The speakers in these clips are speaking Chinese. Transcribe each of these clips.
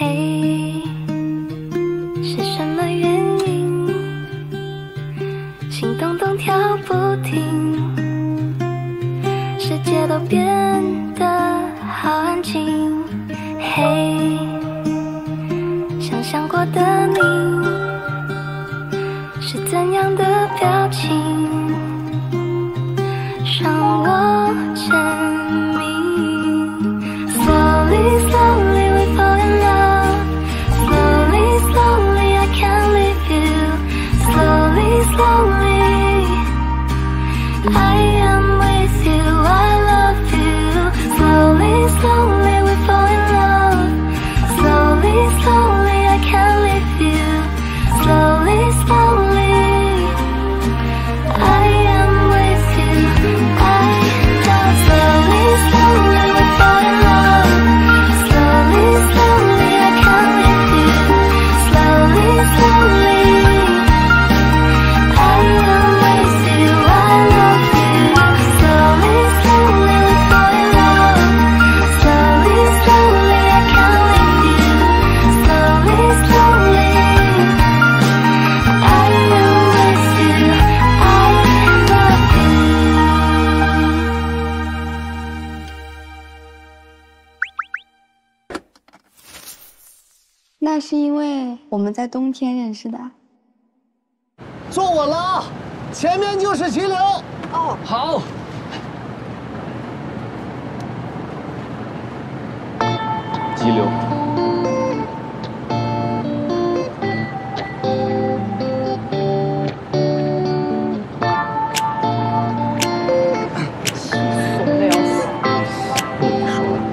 嘿，是什么原因？心动动跳不停，世界都变得好安静。嘿，想象过的你是怎样的表情，让我沉迷。Slowly, slowly we fall in love. Slowly, slowly I can't leave you. Slowly, slowly I am with you. I love you. Slowly, slowly we fall in love. Slowly, slowly I can't leave you. Slowly, slowly I am with you. I love. Slowly, slowly we fall in love. Slowly, slowly I can't leave you. Slowly, slowly I am with you. I love you. Slowly, slowly we fall in love. Slowly, slowly I can't leave you. Slowly, slowly I am with you. I love you. 那是因为我们在冬天认识的。 坐稳了啊，前面就是急流。 哦，好。 急流。 怂的要死。 不跟你说了。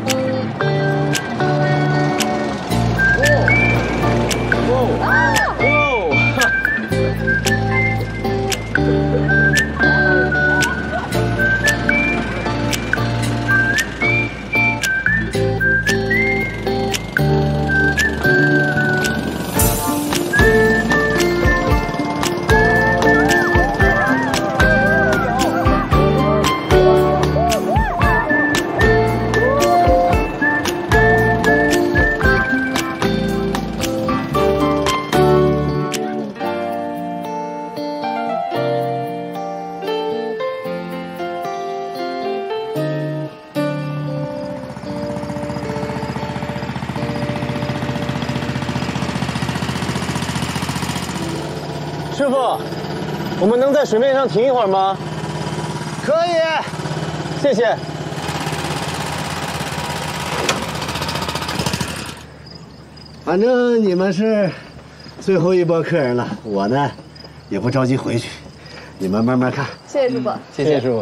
师傅，我们能在水面上停一会儿吗？可以，谢谢。反正你们是最后一波客人了，我呢也不着急回去，你们慢慢看。 谢谢师傅。 谢谢师傅。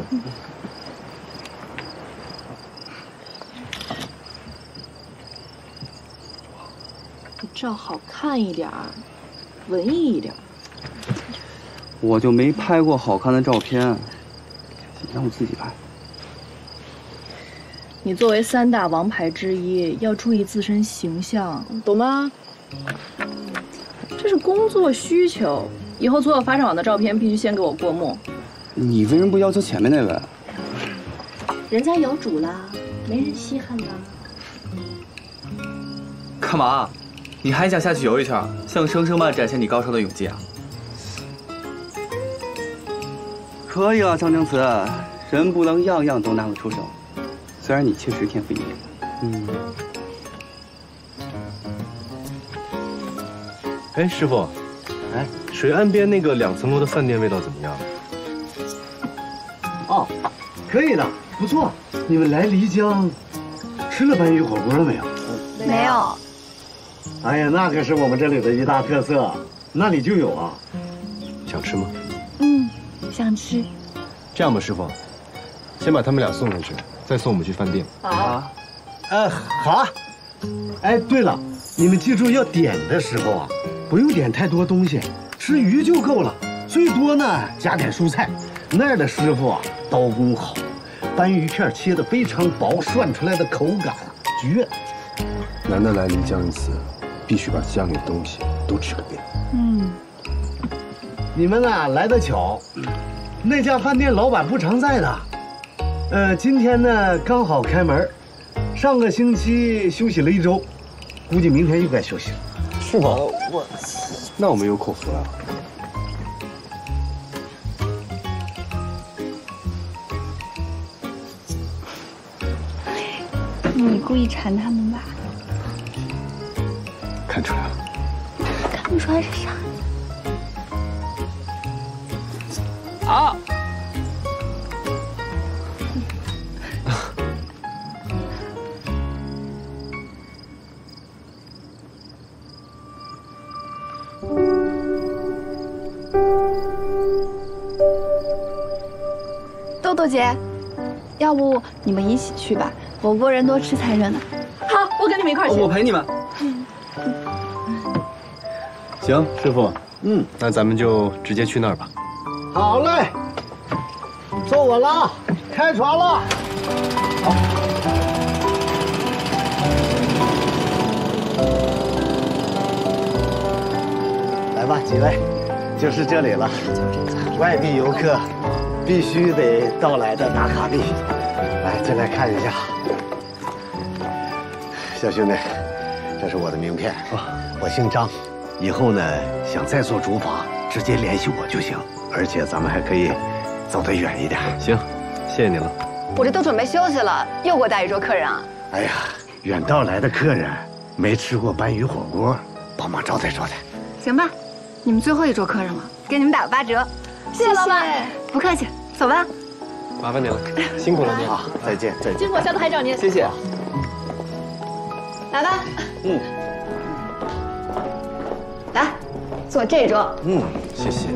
照好看一点儿，文艺一点儿。 我就没拍过好看的照片，让我自己拍。 你作为3大王牌之一，要注意自身形象，懂吗？这是工作需求，以后所有发上网的照片必须先给我过目。 你为什么不要求前面那位？ 人家有主啦，没人稀罕啦。 干嘛？你还想下去游一圈，向生生们展现你高超的泳技啊？ 可以啊，张京慈，人不能样样都拿得出手。虽然你确实天赋异禀， 哎，师傅，哎，水岸边那个2层楼的饭店味道怎么样？ 哦，可以的，不错。你们来漓江吃了鲅鱼火锅了没有？ 没有。 哎呀，那可是我们这里的一大特色，那里就有啊。 想吃吗？ 想吃。 这样吧，师傅，先把他们俩送回去，再送我们去饭店。 好。 好啊。哎，对了，你们记住要点的时候啊，不用点太多东西，吃鱼就够了，最多呢加点蔬菜。那儿的师傅啊，刀工好，鲅鱼片切得非常薄，涮出来的口感啊绝了。 难得来漓江一次，必须把江里的东西都吃个遍。 你们啊来得巧，那家饭店老板不常在的。今天呢刚好开门，上个星期休息了1周， 估计明天又该休息了。 是吗？那我们有口福了。 你故意馋他们吧？ 看出来了。 看不出来是啥。 啊！ 豆豆姐，要不你们一起去吧？火锅人多吃才热闹。 好，我跟你们一块儿去。 我陪你们。 行，师傅，那咱们就直接去那儿吧。 好嘞，坐稳了，开船了。好。来吧，几位，就是这里了。外地游客必须得到来的打卡地。来，进来看一下。小兄弟，这是我的名片，我姓张。以后呢，想再做主法，直接联系我就行。而且咱们还可以走得远一点。 行，谢谢您了。 我这都准备休息了，又给我带一桌客人啊！ 哎呀，远道来的客人没吃过鲅鱼火锅，帮忙招待招待。 行吧，你们最后一桌客人了，给你们打个8折。谢谢老板，不客气，走吧。 麻烦您了，辛苦了您。 好，再见，再见。 经过下次还找您。 谢谢。 来吧，来，坐这桌。 谢谢。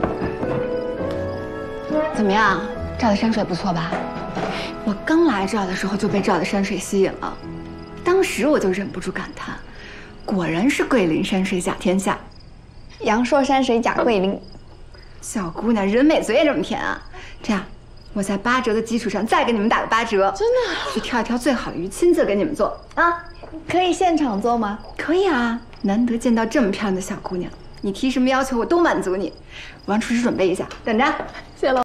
怎么样，这儿的山水不错吧？我刚来这儿的时候就被这儿的山水吸引了，当时我就忍不住感叹，果然是桂林山水甲天下。 阳朔山水甲桂林。 小姑娘人美嘴也这么甜啊！这样，我在8折的基础上再给你们打个8折。真的？去挑一挑最好的鱼，亲自给你们做啊！ 可以现场做吗？ 可以啊，难得见到这么漂亮的小姑娘，你提什么要求我都满足你。我让厨师准备一下，等着。 谢谢老板。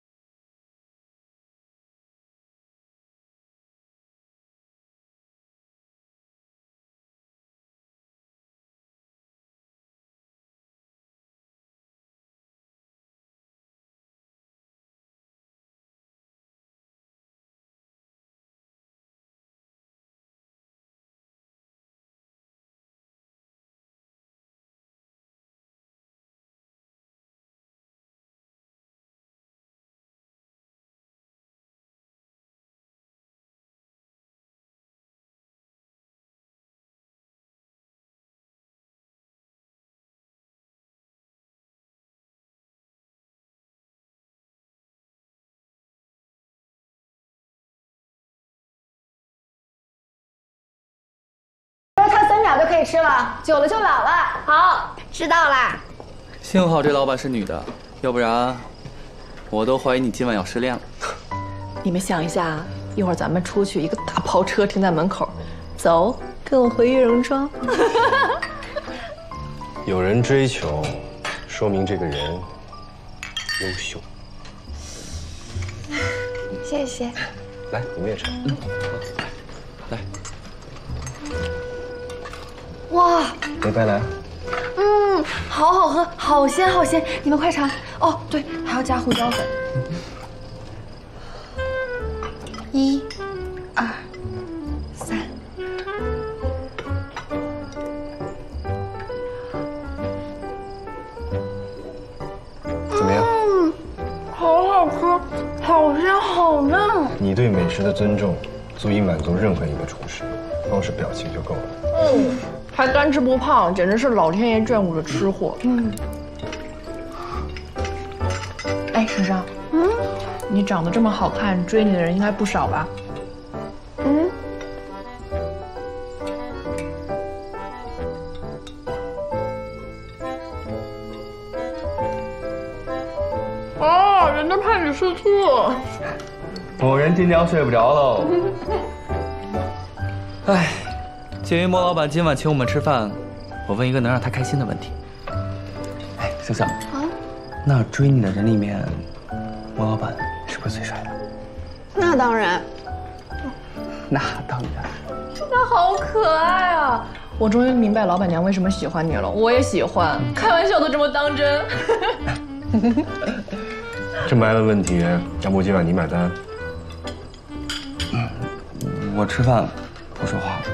3秒就可以吃了，久了就老了。 好， 知道啦。 幸好这老板是女的，要不然我都怀疑你今晚要失恋了。 你们想一下，一会儿咱们出去，一个大跑车停在门口，走，跟我回玉容庄。 有人追求，说明这个人优秀。 谢谢。 来，你们也尝。 来。 哇， 没白来。 好好喝，好鲜好鲜，你们快尝。哦，对，还要加胡椒粉。1、2、3。 怎么样？ 好好吃，好鲜好嫩。 你对美食的尊重，足以满足任何一个厨师，光是表情就够了。 还干吃不胖，简直是老天爷眷顾的吃货。哎，珊珊，你长得这么好看，追你的人应该不少吧？哦，人家怕你吃醋。 某人今天睡不着喽。哎，鉴于莫老板今晚请我们吃饭，我问一个能让他开心的问题。哎，星星，那追你的人里面，莫老板是不是最帅的？ 那当然。 那当然。 他好可爱啊！ 我终于明白老板娘为什么喜欢你了，我也喜欢，开玩笑都这么当真。 这么大的问题，要不今晚你买单？ 我吃饭不说话。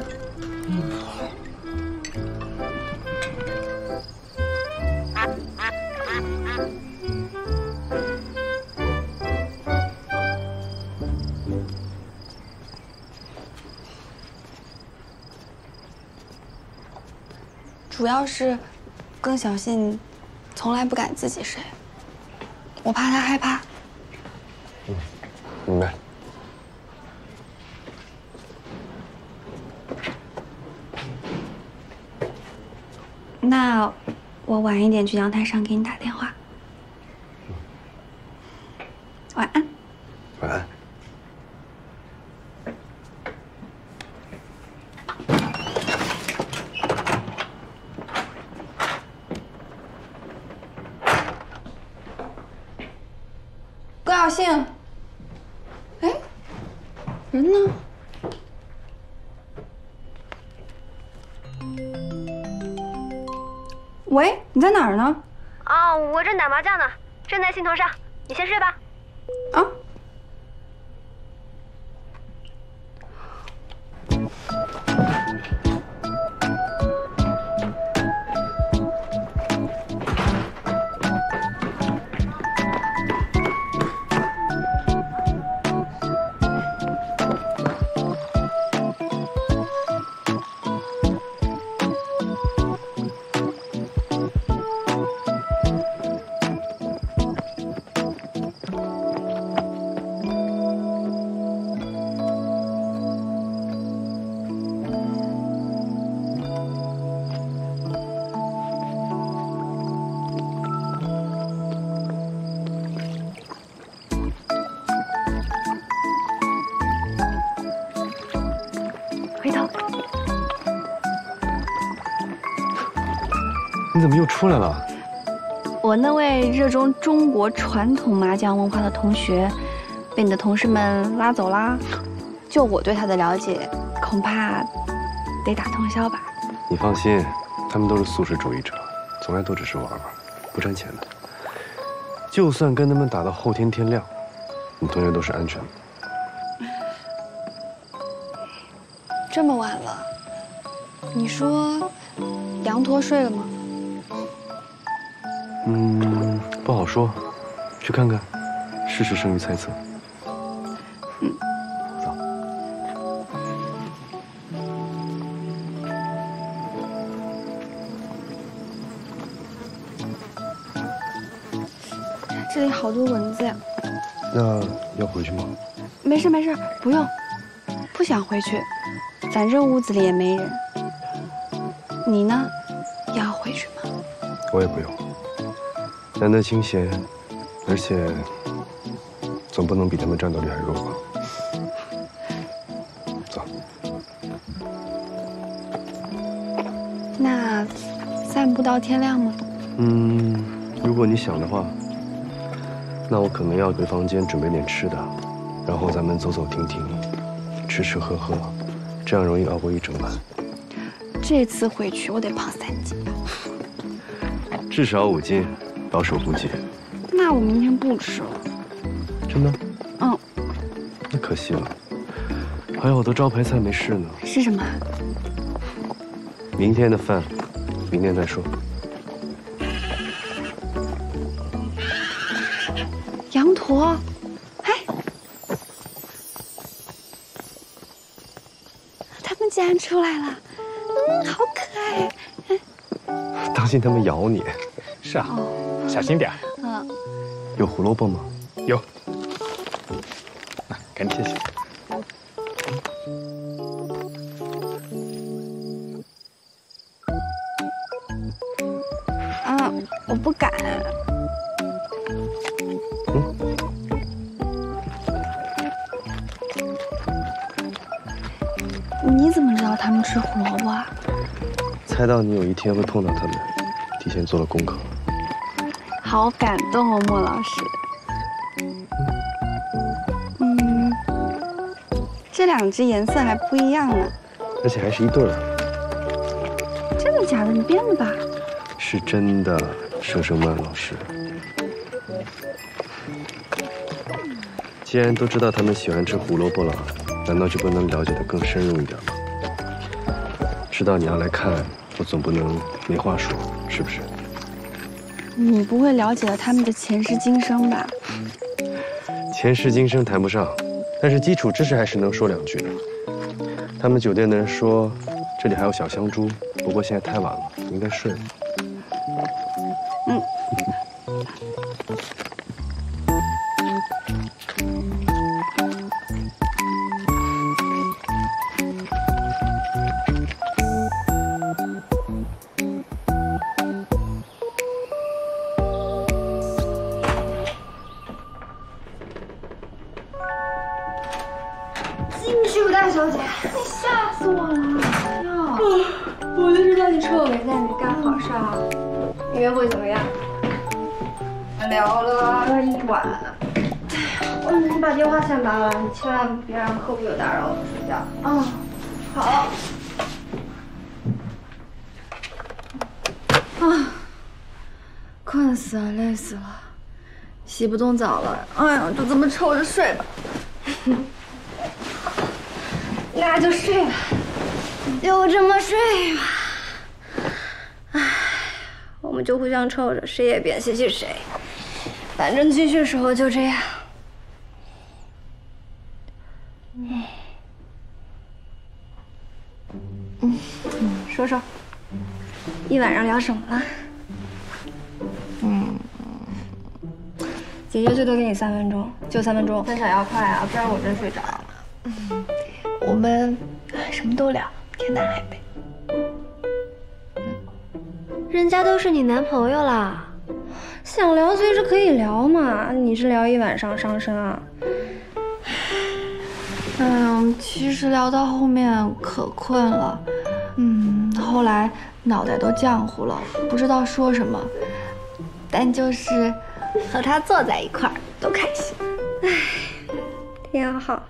主要是，更小信从来不敢自己睡，我怕他害怕。 明白。 那我晚一点去阳台上给你打电话。晚安。 晚安。 高小幸，哎，人呢？喂，你在哪儿呢？ 啊，我正打麻将呢，正在兴头上，你先睡吧。 啊。 回头， 你怎么又出来了？ 我那位热衷中国传统麻将文化的同学，被你的同事们拉走啦。就我对他的了解，恐怕得打通宵吧。 你放心，他们都是素食主义者，从来都只是玩玩，不赚钱的。就算跟他们打到后天天亮，你同学都是安全的。 这么晚了，你说羊驼睡了吗？ 不好说，去看看，事实胜于猜测。走。 这里好多蚊子呀。 那要回去吗？ 没事没事，不用，不想回去，反正屋子里也没人。你呢？要回去吗？ 我也不用。难得清闲，而且总不能比他们战斗力还弱吧？走。 那散步到天亮吗？ 如果你想的话，那我可能要回房间准备点吃的，然后咱们走走停停，吃吃喝喝，这样容易熬过一整晚。 这次回去我得胖3斤， 至少5斤，保守估计。 那我明天不吃了。 真的？ 嗯。 那可惜了，还有我的招牌菜没试呢。 是什么？ 明天的饭，明天再说。 羊驼，哎，他们竟然出来了，好可爱。 当心他们咬你。 是啊，小心点。 有胡萝卜吗？ 有。那赶紧谢谢。 我不敢。你怎么知道他们吃胡萝卜啊？ 猜到你有一天会碰到他们，提前做了功课。 好感动哦，莫老师。这2只颜色还不一样呢。 而且还是一对儿。 的假的？你编的吧？ 是真的，盛盛曼老师。既然都知道他们喜欢吃胡萝卜了，难道就不能了解得更深入一点吗？知道你要来看，我总不能没话说，是不是？ 你不会了解他们的前世今生吧？ 前世今生谈不上，但是基础知识还是能说两句的。他们酒店的人说，这里还有小香猪，不过现在太晚了，应该睡了。 嗯。 进去吧，大小姐！你吓死我了！哟，我就知道你臭美在你干好事儿。你约会怎么样？聊了1晚。你把电话线拔了，你千万别让客户有打扰我睡觉。嗯，好。啊，困死了，累死了，洗不动澡了。哎呀，就这么臭着睡吧。那就睡吧，就这么睡吧。唉，我们就互相臭着，谁也别嫌弃谁。反正军训时候就这样。说说，一晚上聊什么了？姐姐最多给你3分钟，就3分钟，分享要快啊，不然我真睡着了。我们什么都聊，天南海北。人家都是你男朋友啦，想聊随时可以聊嘛。你是聊一晚上伤身啊？ 其实聊到后面可困了，后来脑袋都浆糊了，不知道说什么，但就是和他坐在一块儿多开心。 唉，挺好。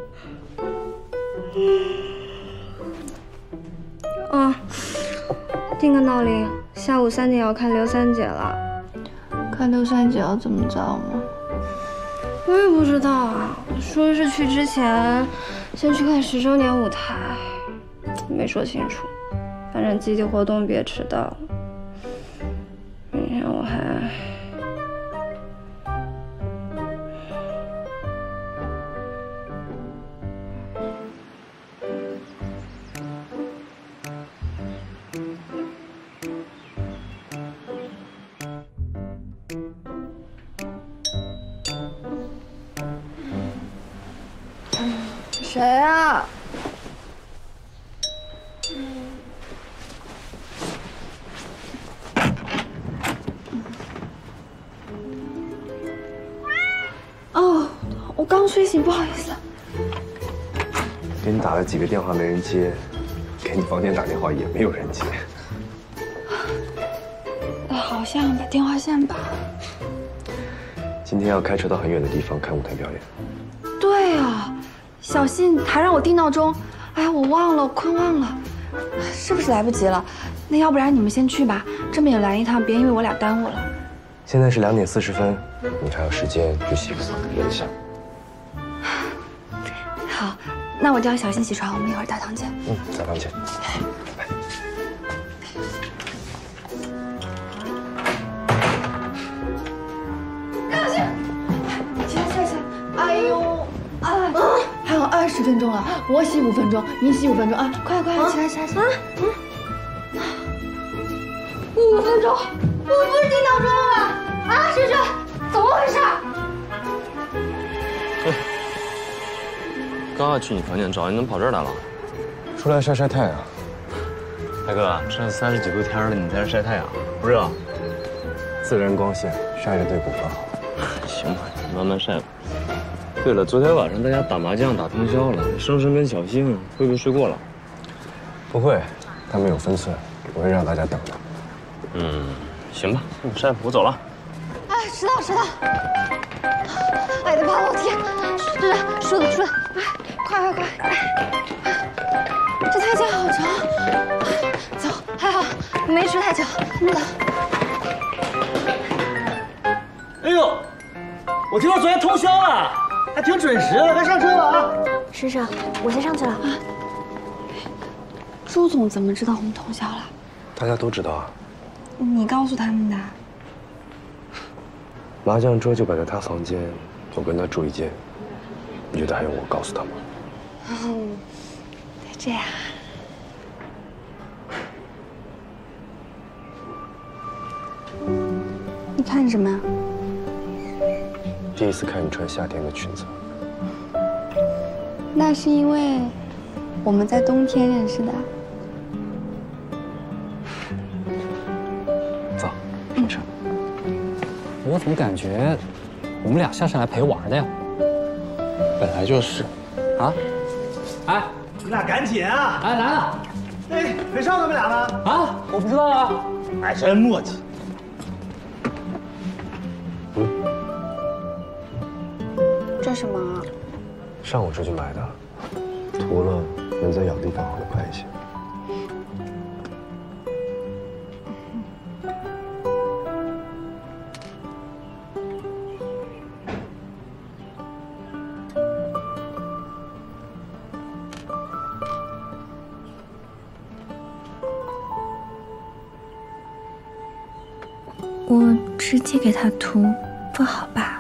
定个闹铃，下午3点要看刘三姐了。 看刘三姐要怎么着吗？ 我也不知道啊，说是去之前先去看10周年舞台，没说清楚。反正集体活动别迟到了。明天我还……谁啊？哦，我刚睡醒，不好意思。 给你打了几个电话没人接，给你房间打电话也没有人接。 好像把电话线拔了。 今天要开车到很远的地方看舞台表演。 对啊，小信还让我定闹钟，哎呀，我忘了，我快忘了，是不是来不及了？那要不然你们先去吧，这么远来一趟，别因为我俩耽误了。 现在是2点40分，你还有时间去洗个澡，热一下。 好，那我叫小信起床，我们一会儿澡堂见。 澡堂见。 还有20分钟了，我洗5分钟，你洗5分钟啊！快快起来起来起来！5 分钟，我不是定闹钟了吗？啊，萱萱，怎么回事？ 刚要去你房间找你，怎么跑这儿来了？ 出来晒晒太阳。 大哥，这30几度天了，你在这晒太阳，不热？ 自然光线晒着对骨骼好。 行吧，你慢慢晒吧。对了，昨天晚上大家打麻将打通宵了，生生跟小星会不会睡过了？ 不会，他们有分寸，不会让大家等的。 行吧，你晒吧，我走了。 哎，迟到迟到！哎，得爬楼梯，梳子，快！这台阶好长，走，还好没吃太久，那个。 哎呦，我听说昨天通宵了，还挺准时的，该上车了啊！ 师生，我先上去了啊。朱总怎么知道我们通宵了？ 大家都知道啊。 你告诉他们的。 麻将桌就摆在他房间，我跟他住一间，你觉得还用我告诉他吗？ 嗯，这样。你看什么呀？ 第一次看你穿夏天的裙子。 那是因为我们在冬天认识的。 走，上车。我怎么感觉我们俩像是来陪玩的呀？ 本来就是。 啊？哎， 你俩赶紧啊！ 哎，来了。 哎，裴少他们俩呢？ 啊，我不知道啊。 哎，真磨叽。 这什么？ 上午出去买的，涂了能在咬地方好得快一些。 我直接给他涂，不好吧？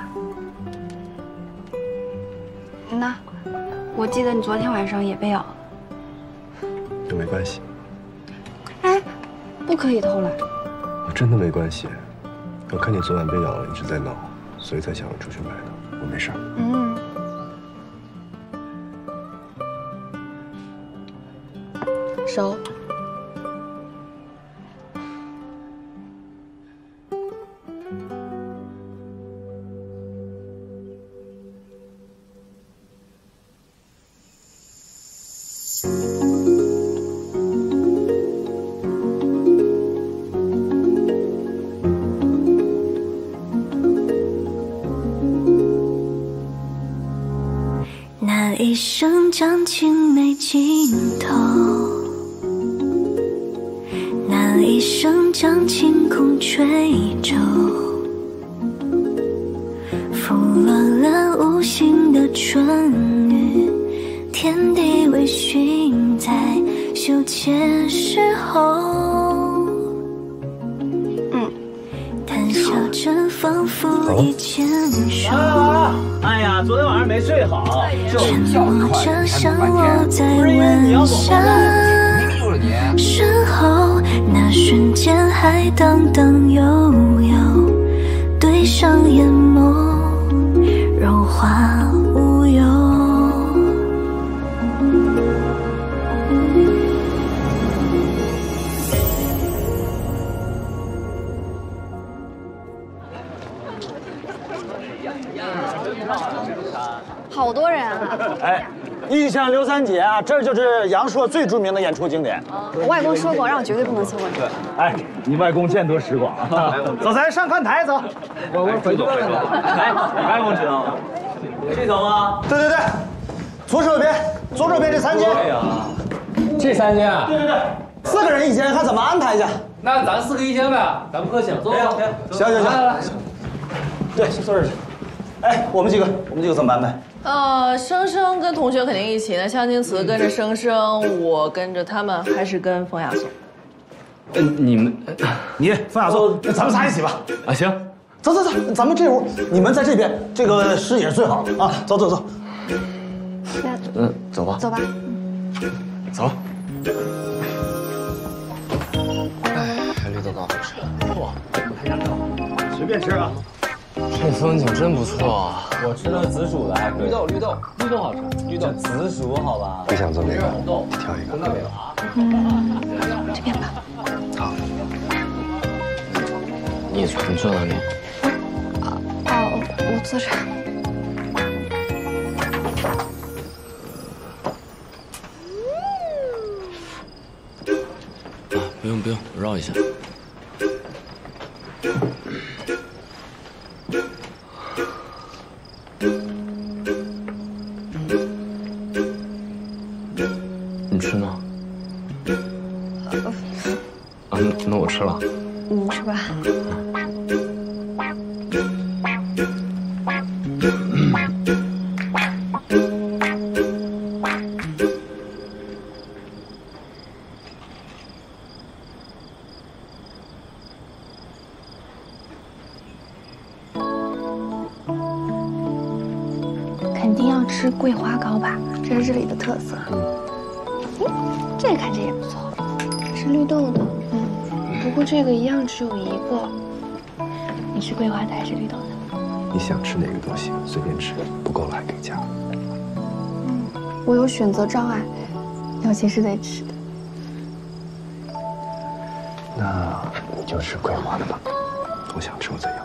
那，我记得你昨天晚上也被咬了。 这没关系。 哎，不可以偷懒。 我真的没关系。我看你昨晚被咬了，一直在闹，所以才想着出去买的。我没事。 嗯。手。 那一声将情没尽头，那一声将晴空吹皱，拂落了无形的春雨，天地微醺在羞怯时候，谈笑着仿佛已牵手。 哎呀，昨天晚上没睡好， 沉默着像我在问下，身后那瞬间还荡荡悠悠，对上眼眸，融化无忧。 好多人啊！ 哎，一枪刘三姐啊，这就是阳朔最著名的演出景点。 我外公说过，让我绝对不能错过这个。 哎，你外公见多识广啊！走，咱上看台走。我回去问问他。哎，外公知道吗？这头吗？对对对，左手边，左手边这3间。 这3间啊？ 对对对，4个人一间，看怎么安排去。 那咱4个一间呗，咱不客气了，走走。 行行行，来来来，对，坐这儿去。哎，我们几个怎么安排？ 生生跟同学肯定一起，那香青瓷跟着生生，我跟着他们，还是跟风雅颂。 你们， 你风雅颂，咱们仨一起吧。 啊，行， 走走走，咱们这屋，你们在这边，这个视野最好啊。走走走。 走吧。 走吧。 走。 哎，绿豆糕好吃。 哇，随便吃啊。 这风景真不错啊！ 我吃了紫薯的，还可以。绿豆好吃，绿豆紫薯好吧？ 你想做哪个？挑一个。 这边吧。 好。 你坐哪里？ 我坐这儿。 不用，我绕一下。你吃吗？ 啊，那我吃了。 你吃吧。肯定要吃桂花糕吧，这是这里的特色。这个看着也不错，是绿豆的。不过这个一样只有一个。你吃桂花的还是绿豆的？ 你想吃哪个都行，随便吃，不够了还可以加。 我有选择障碍，尤其是得吃的。 那你就吃桂花的吧，我想吃我再要。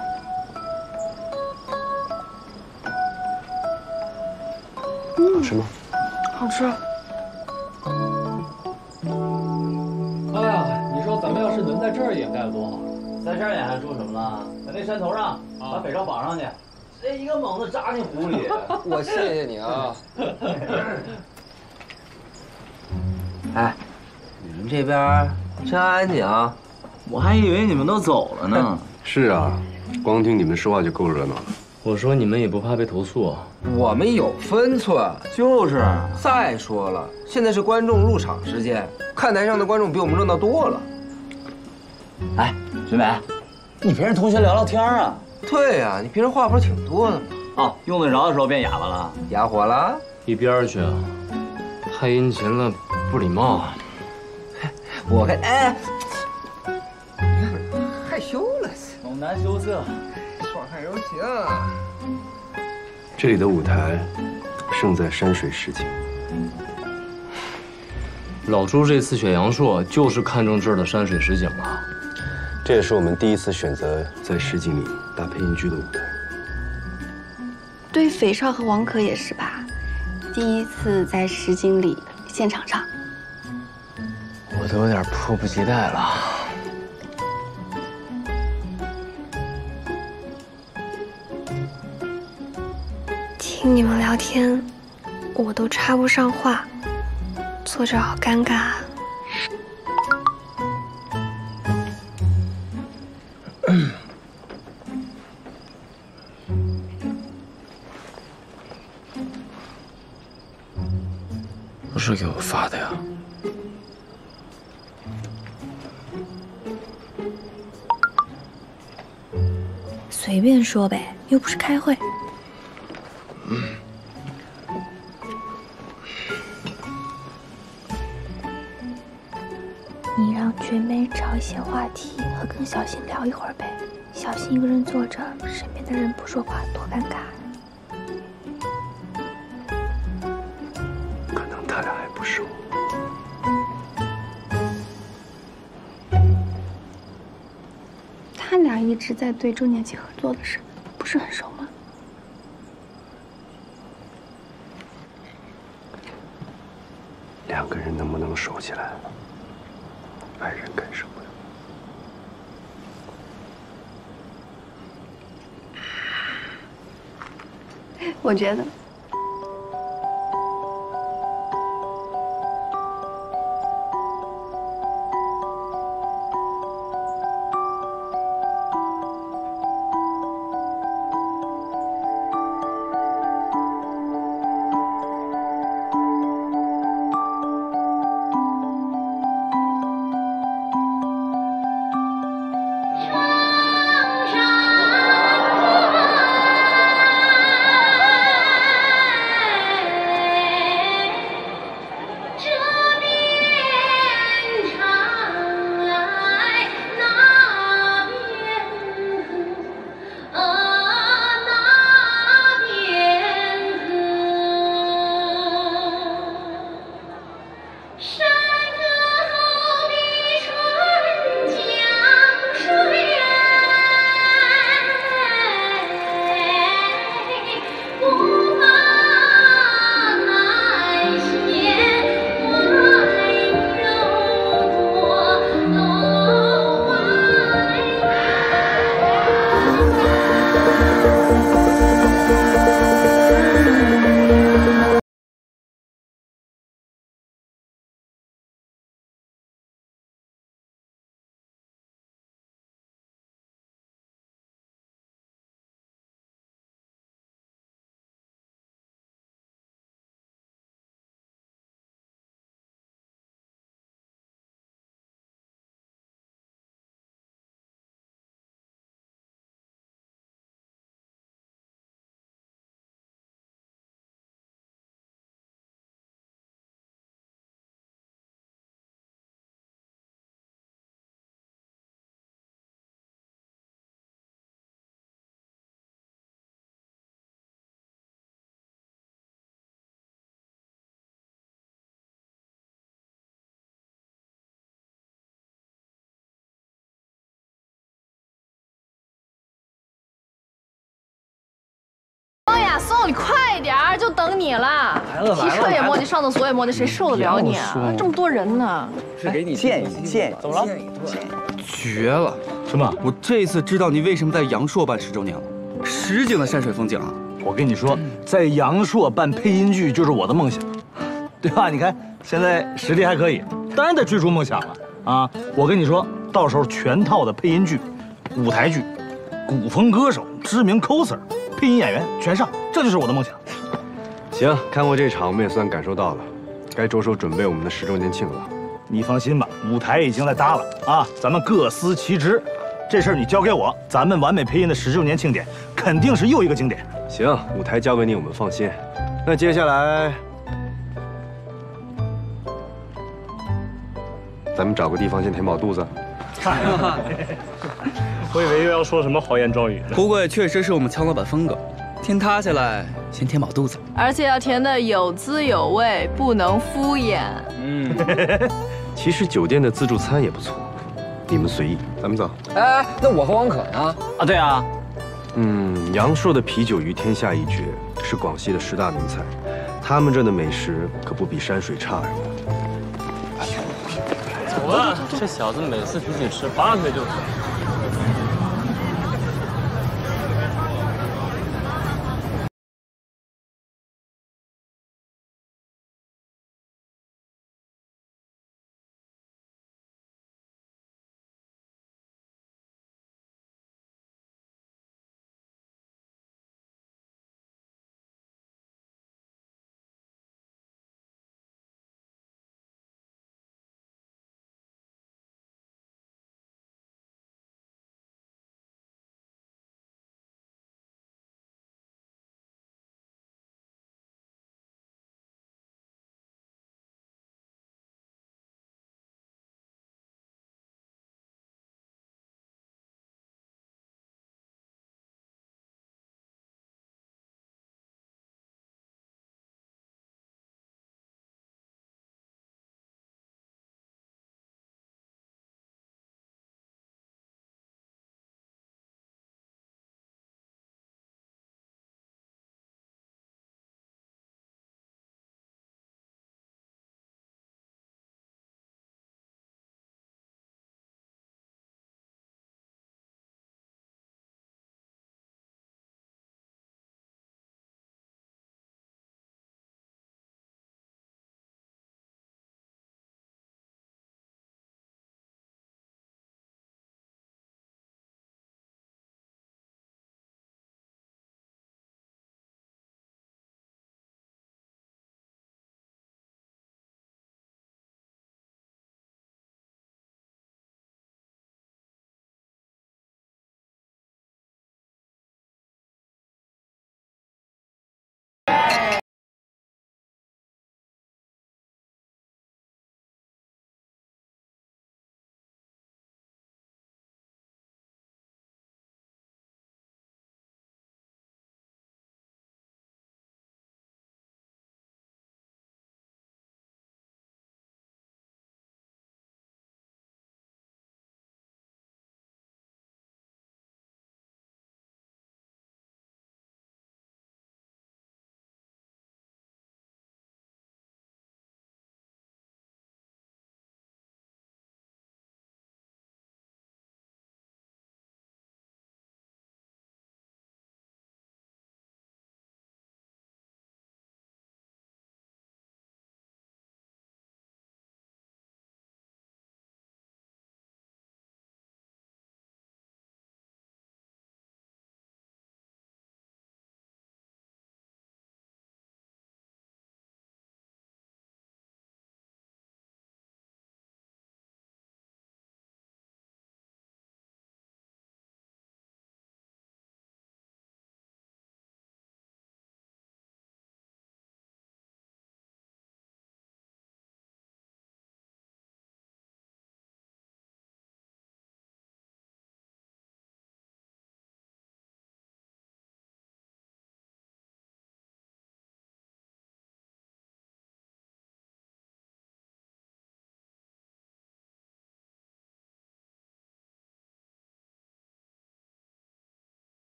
好吃吗？ 好吃。 哎呀，你说咱们要是能在这儿掩盖有多好！ 在这儿掩还说什么了？在那山头上把北少绑上去，这一个猛子扎进湖里。 我谢谢你啊。 哎，你们这边真安静啊，我还以为你们都走了呢。 是啊，光听你们说话就够热闹了。 我说你们也不怕被投诉啊？ 我们有分寸， 就是。 再说了，现在是观众入场时间，看台上的观众比我们热闹多了。 哎，学美，你陪人同学聊聊天啊？ 对呀，你平时话不是挺多的吗？ 哦，用得着的时候变哑巴了， 哑火了？ 一边去啊！太殷勤了，不礼貌。 我看，哎，害羞了， 猛男羞涩， 爽汉柔情。 这里的舞台胜在山水实景。 老朱这次选阳朔就是看中这儿的山水实景了。 这也是我们第一次选择在实景里搭配音剧的舞台。 对斐少和王可也是吧？第一次在实景里现场唱。 我都有点迫不及待了。 听你们聊天，我都插不上话，坐着好尴尬啊。 不是给我发的呀？ 随便说呗，又不是开会。你让绝美找一些话题和跟小新聊一会儿呗。小新一个人坐着，身边的人不说话，多尴尬。 可能他俩还不熟。 他俩一直在对周年庆合作的事，不是很熟吗？ 两个人能不能熟起来，外人感受不了。 我觉得。 你了，骑车也磨叽，上厕所也磨叽，谁受得了你啊？这么多人呢。 是给你建议， 怎么了？ 绝了！ 什么？ 我这次知道你为什么在阳朔办10周年了，实景的山水风景啊！ 我跟你说，在阳朔办配音剧就是我的梦想，对吧？你看现在实力还可以，当然得追逐梦想了啊！我跟你说，到时候全套的配音剧、舞台剧、古风歌手、知名 coser、配音演员全上，这就是我的梦想。 行，看过这场，我们也算感受到了，该着手准备我们的10周年庆了。 你放心吧，舞台已经在搭了啊，咱们各司其职。这事儿你交给我，咱们完美配音的10周年庆典肯定是又一个经典。 行，舞台交给你，我们放心。那接下来，咱们找个地方先填饱肚子。 我以为又要说什么豪言壮语呢。 不过也确实是我们强老板风格，天塌下来先填饱肚子， 而且要填的有滋有味，不能敷衍。 其实酒店的自助餐也不错，你们随意，咱们走。 哎，那我和王可呢？ 啊，对啊。 阳朔的啤酒鱼天下一绝，是广西的10大名菜，他们这的美食可不比山水差呀。 走吧，这小子每次出去吃8杯就走。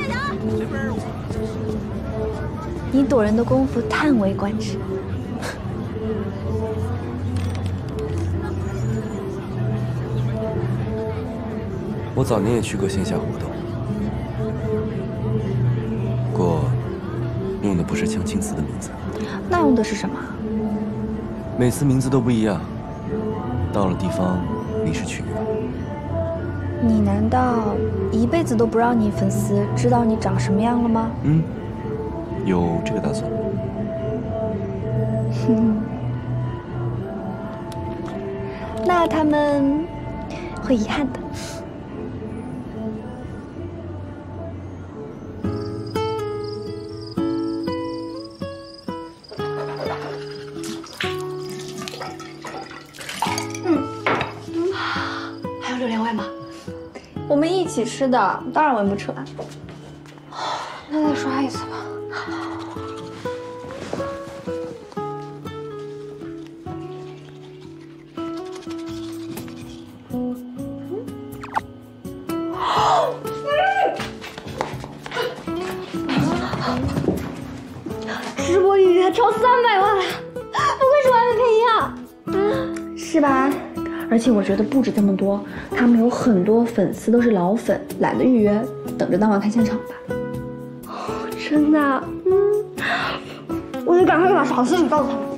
你躲人的功夫叹为观止。 我早年也去过线下活动，不过用的不是江青瓷的名字， 那用的是什么？ 每次名字都不一样，到了地方临时取名。 你难道一辈子都不让你粉丝知道你长什么样了吗？ 嗯，有这个打算。 那他们会遗憾的。 还有榴莲味吗？ 我们一起吃的，当然闻不出来。 那再刷一次吧。 直播预约超300万，不愧是完美配音啊！是吧？而且我觉得不止这么多，他们有很多粉丝都是老粉，懒得预约，等着当晚看现场吧。真的？我得赶快把好消息告诉他们。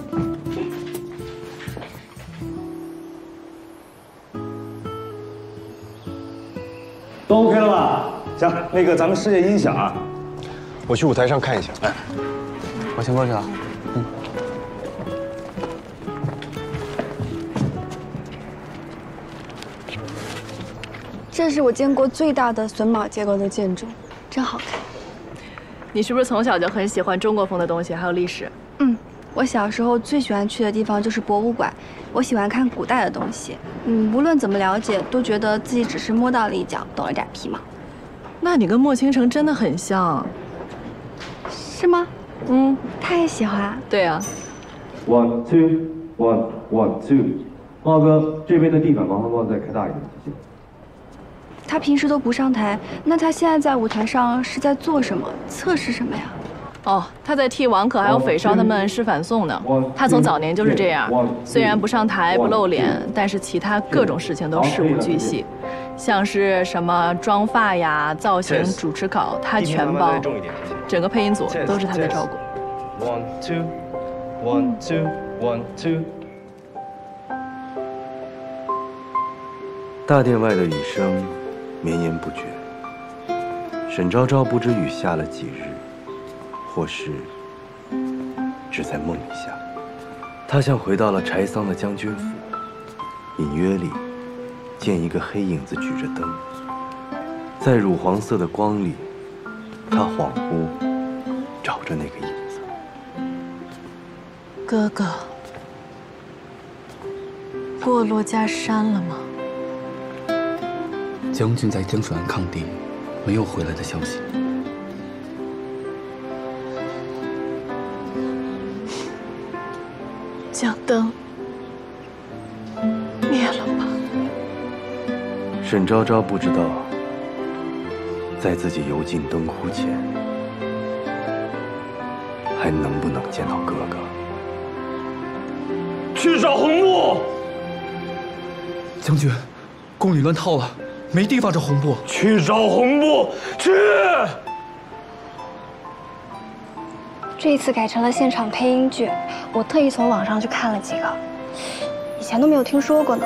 都 OK 了吧？行，那个咱们试验音响啊。 我去舞台上看一下。哎， 我先过去了。 这是我见过最大的榫卯结构的建筑，真好看。 你是不是从小就很喜欢中国风的东西，还有历史？ 我小时候最喜欢去的地方就是博物馆，我喜欢看古代的东西。无论怎么了解，都觉得自己只是摸到了一角，懂了点皮毛。 那你跟莫倾城真的很像， 是吗？他也喜欢。 对啊。 1 2 1 1 2，茂哥这边的地板麻烦帮我再开大一点，谢谢。 他平时都不上台，那他现在在舞台上是在做什么？测试什么呀？ 哦，他在替王可还有匪少他们示反送呢。他从早年就是这样，虽然不上台不露脸，但是其他各种事情都事无巨细，像是什么妆发呀、造型、主持考，他全包。整个配音组都是他在照顾。 1 2 1 2 1 2。大殿外的雨声绵延不绝。沈昭昭不知雨下了几日。或是只在梦里下，他像回到了柴桑的将军府，隐约里见一个黑影子举着灯，在乳黄色的光里，他恍惚找着那个影子。 哥哥，过罗家山了吗？ 将军在江水岸抗敌，没有回来的消息。 将灯灭了吧。 沈昭昭不知道，在自己油尽灯枯前，还能不能见到哥哥。 去找红布。将军，宫里乱套了，没地方找红布。 去找红布，去！ 这一次改成了现场配音剧，我特意从网上去看了几个，以前都没有听说过呢。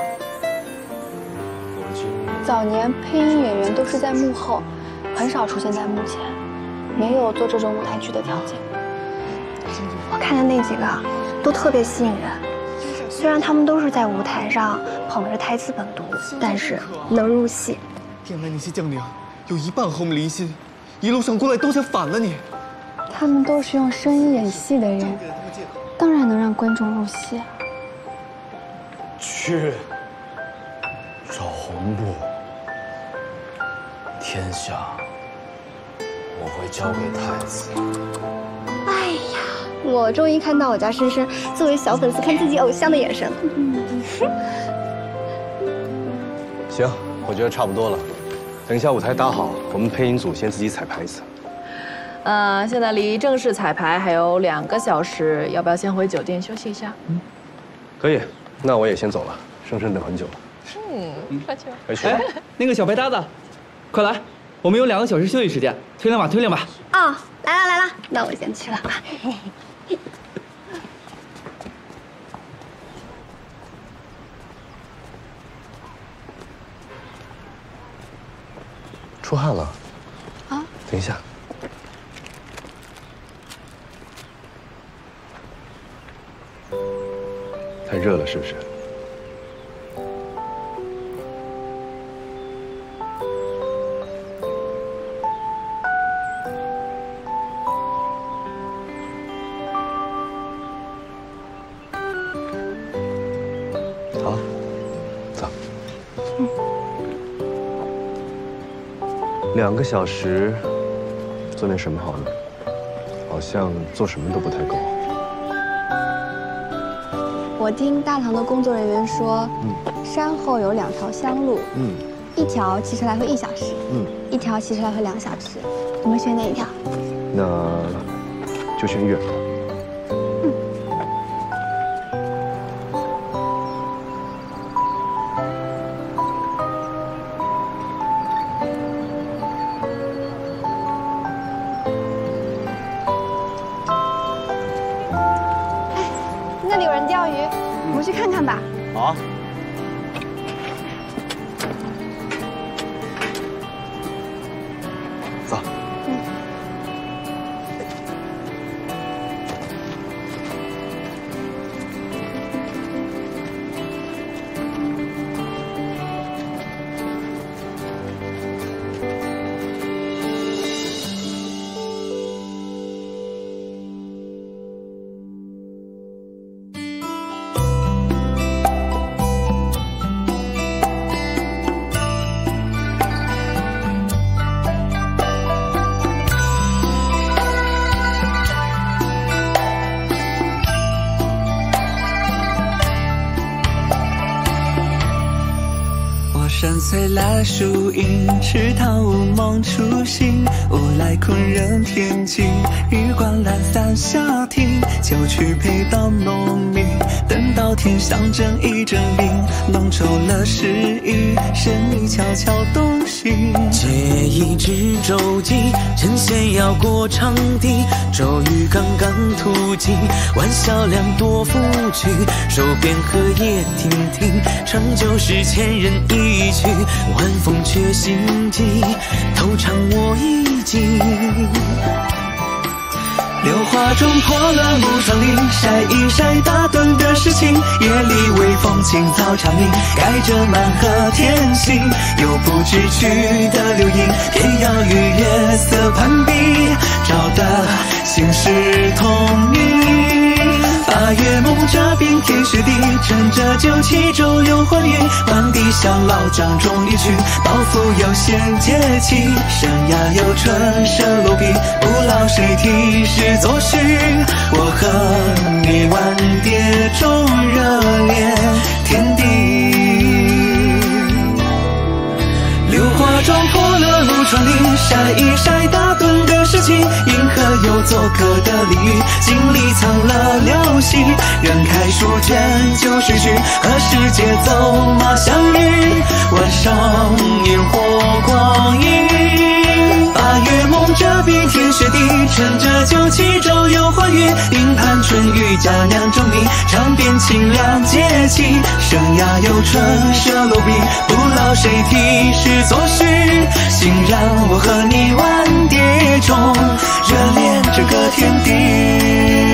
早年配音演员都是在幕后，很少出现在幕前，没有做这种舞台剧的条件。我看的那几个都特别吸引人，虽然他们都是在舞台上捧着台词本读，但是能入戏。 原来那些将领有一半和我们离心，一路上过来都想反了你。 他们都是用声音演戏的人，当然能让观众入戏。 去找红布，天下我会交给太子。 哎呀，我终于看到我家深深作为小粉丝看自己偶像的眼神了。 行，我觉得差不多了， 等一下舞台搭好，我们配音组先自己彩排一次。 现在离正式彩排还有2个小时，要不要先回酒店休息一下？ 可以，那我也先走了，生生等很久了。 快去吧。 哎，那个小白搭子，快来，我们有2个小时休息时间，推铃吧，推铃吧。 哦，来了，那我先去了。 出汗了。 啊？ 等一下。太热了，是不是？好，走。2个小时，做点什么好呢？好像做什么都不太够。 我听大堂的工作人员说，山后有2条乡路，一条骑车来回1小时，一条骑车来回2小时，你们选哪一条？ 那就选远的。 那里有人钓鱼，我们去看看吧。 好啊。 走。 山翠来树荫，池塘乌梦初醒。无来困人天际，日光懒散下庭。秋去陪到农民，等到天上正一整林。弄皱了诗意，神秘悄悄东行。 借一支舟楫，趁闲摇过长堤。骤雨刚刚突进，晚晓两朵芙蕖。手边荷叶亭亭，长久是千人一曲。晚风却心悸，偷唱我一襟。 榴花中破了木窗棂，晒一晒打盹的事情。夜里微风青草长鸣，盖着满河天星。有不知去的流萤，偏要与月色攀比，照得心事同明。8月梦遮冰天雪地，趁着酒气周游欢愉。万地乡老掌中一曲，抱负有闲节气。生涯有春舍落笔，不劳谁题诗作序。我和你挽蝶中热恋天地。榴花妆破了木窗棂，晒一晒打盹的事情。银河有做客的领域，经历藏了流星。人开书卷就逝去，何时节奏马相遇？晚上烟火光阴。8月梦遮冰天雪地，趁着酒气周游欢愉。并盼春雨佳酿中你，尝遍清凉节气。生涯有春舍落笔，不劳谁题诗作序。欣然我和你挽蝶中，热恋这个天地。